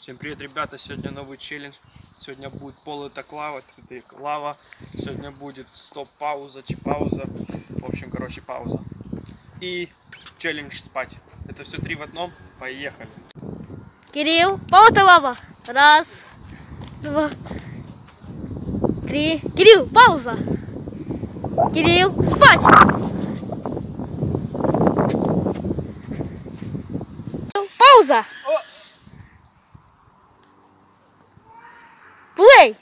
Всем привет, ребята! Сегодня новый челлендж. Сегодня будет полутак лава, лава. Сегодня будет стоп-пауза, пауза. В общем, короче, пауза. И челлендж спать. Это все 3 в одном. Поехали. Кирилл, пауза лава. Раз, два, три. Кирилл, пауза. Кирилл, спать. Пауза. Плей.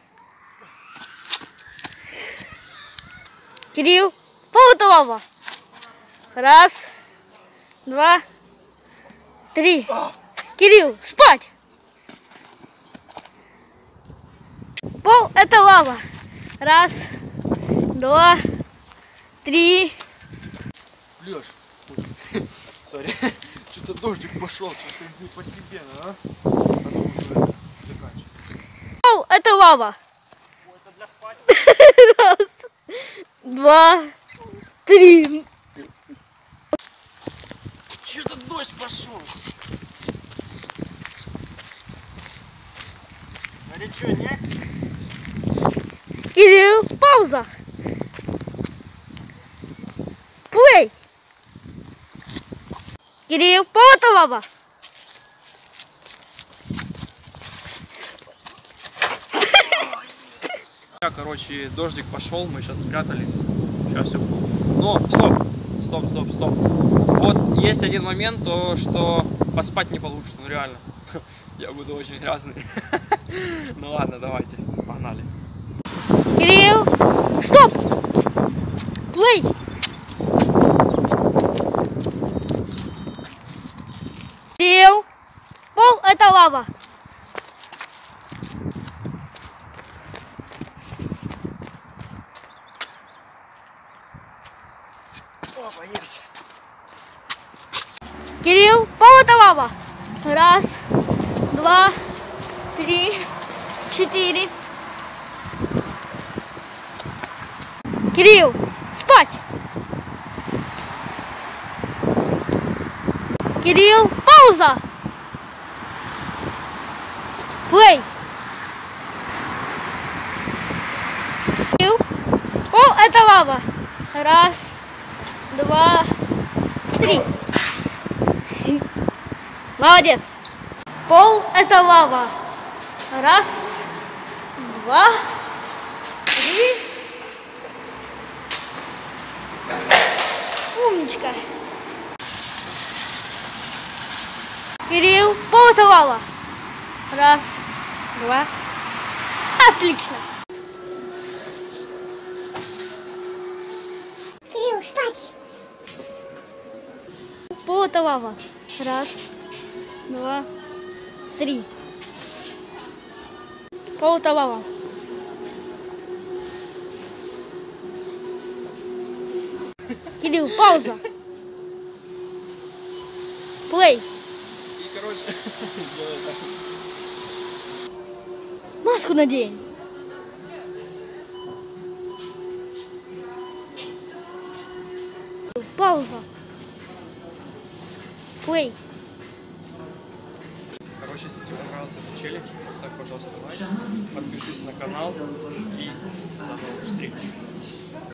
Кирилл, пауза лава. Раз, два, три. Кирилл, спать. Пол — это лава. Раз, два, три. Лёш, сори, что-то дождик пошел, что-то не по себе, а? Пол — это лава. Ой, это для спать. Раз, два, три. Что-то дождь пошел. Горячо, нет? Кирилл, пауза. Плей. Кирилл, пол — это лава. Короче, дождик пошел, мы сейчас спрятались. Сейчас все. Но, стоп. Вот есть один момент, то что поспать не получится, ну реально. Я буду очень грязный. Ну ладно, давайте, погнали. Кирилл, стоп. Плей. Кирилл, пол — это лава. Опа, есть. Кирилл, пол — это лава. Раз, два, три, четыре. Кирилл, спать. Кирилл, пауза. Плей. Кирилл, пол — это лава. Раз, два, три. Молодец. Пол — это лава. Раз, два, три. Умничка. Кирилл, пол — это лава. Раз, два. Отлично. Кирилл, спать! Пол — это лава. Раз, два, три. Пол — это лава. Кирилл, пауза. Плей. И, короче, делай так. Маску надень. Пауза. Плей. Короче, если тебе понравился этот челлендж, поставь, пожалуйста, лайк, подпишись на канал и